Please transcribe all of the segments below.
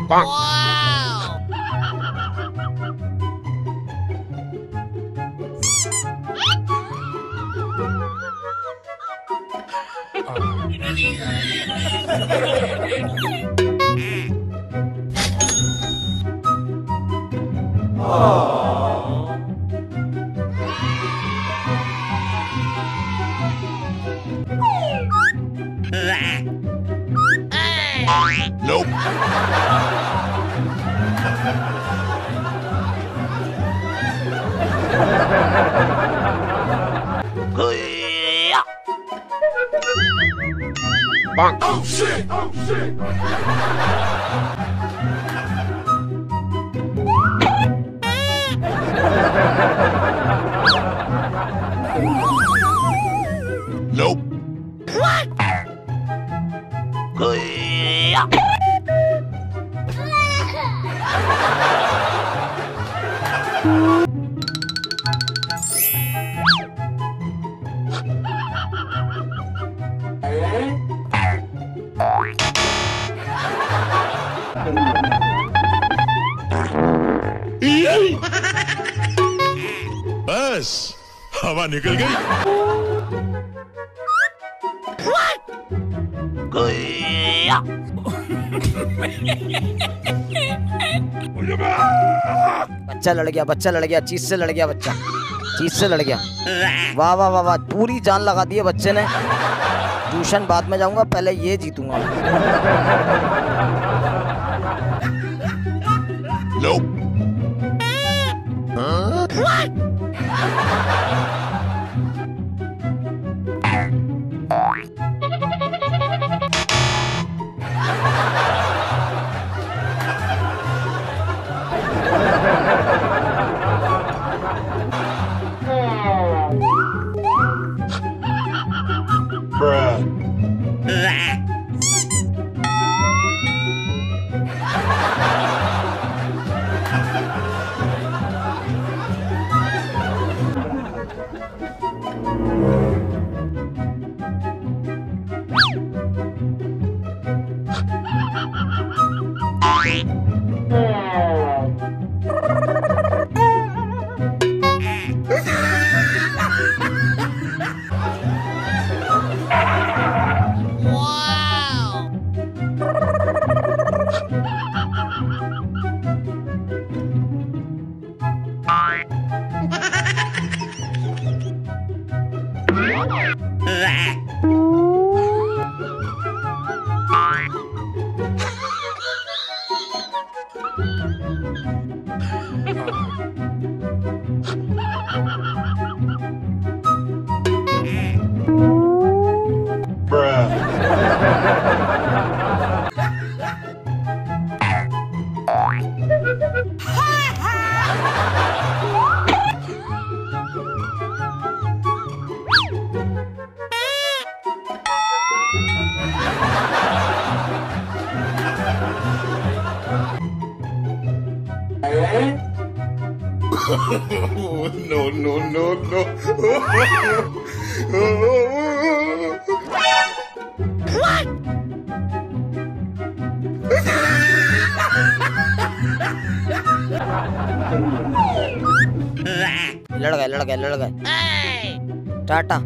Nope. Bonk. Oh shit! Oh shit! Nope. What? बस हवा निकल गई। बच्चा लड़ गया, बच्चा लड़ गया, चीज से लड़ गया, बच्चा चीज से लड़ गया। वाह वाह वाह वाह, पूरी जान लगा दी है बच्चे ने। ट्यूशन बाद में जाऊंगा, पहले ये जीतूंगा। Nope. Huh? What? Bruh. No, no, no, no. What? लड़ गए। Tata.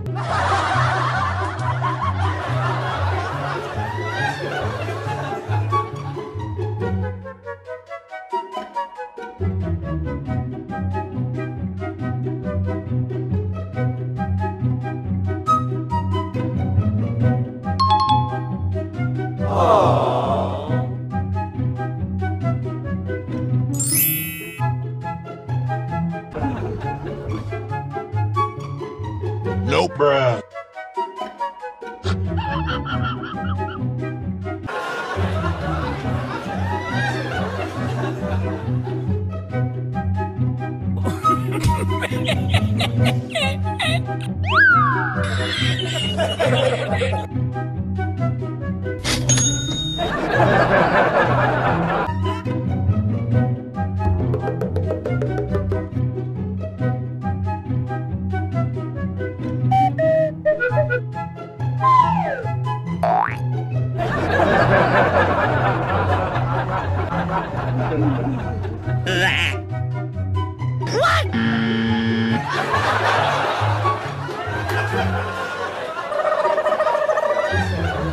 Nope, bruh.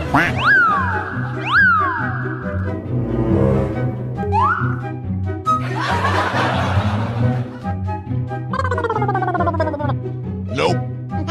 Nope.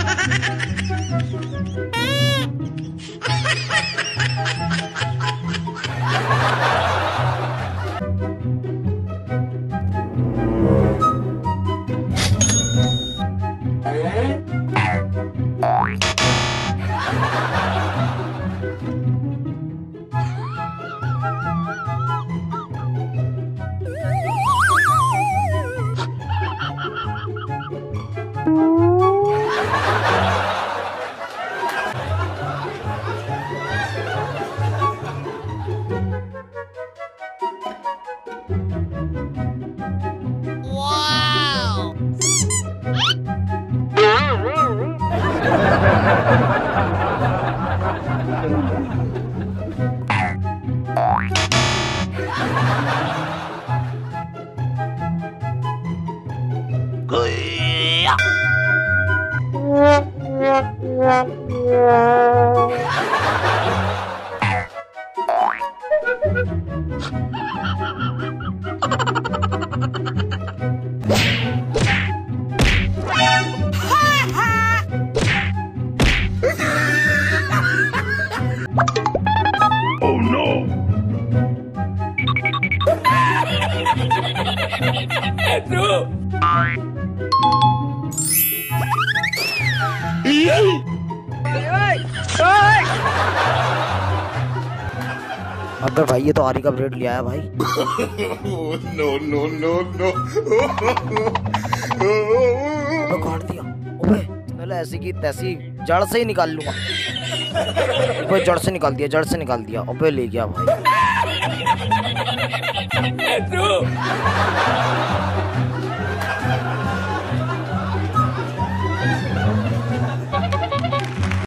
Oh no! अबे भाई ये तो आरी का ब्रेड लिया है भाई। No, no, no, no. अबे काट दिया। अबे पहले ऐसी की तैसी जड़ से ही निकाल लूंगा। अबे जड़ से निकाल दिया, जड़ से निकाल दिया। अबे ले गया भाई।